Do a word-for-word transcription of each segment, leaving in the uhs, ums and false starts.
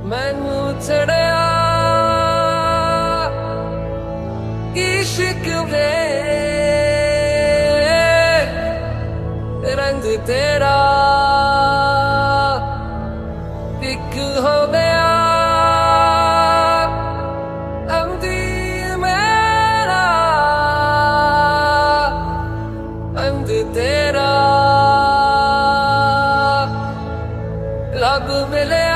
मैनू चढ़िया इश्क वे रंग तेरा एक हो गया अमदी मेरा अंग तेरा रब मिलया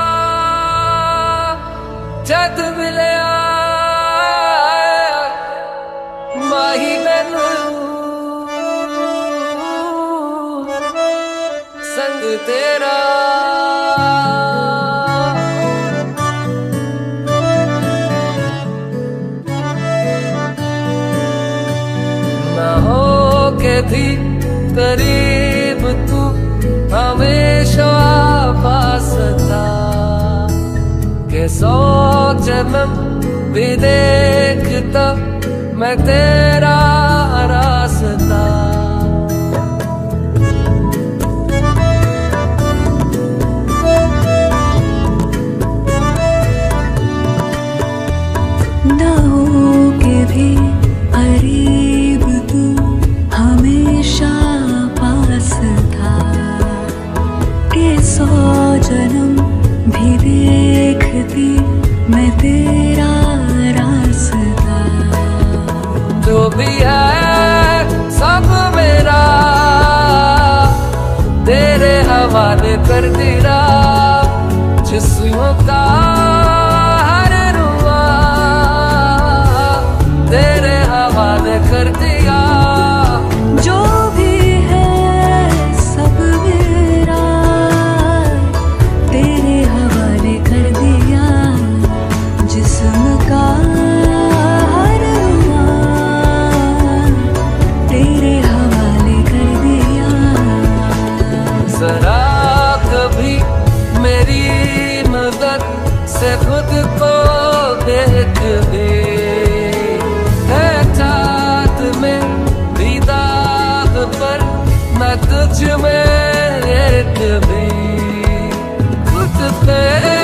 जद मिलया माही मैनू संग तेरा ना हो के भी करीब तू हमेशा पास था के सौ जन्म भी देखता मैं तेरा रास्ता ना हो के भी करीब तू हमेशा पास था के सौ जन्म भी देखती मैं तेरा रास्ता जो भी है सब मेरा तेरे हवाले कर दिया जिस्मों का हर रुआ तेरे हवाले कर दिया जो भी है सब मेरा तेरे हवाले कर दिया जिस्म का हर रुआ तेरे हवाले कर दिया जरा कभी मेरी मदद से खुद को देख दे है चाँद में भी दाग पर मैं तुझ में एक भी खुद पे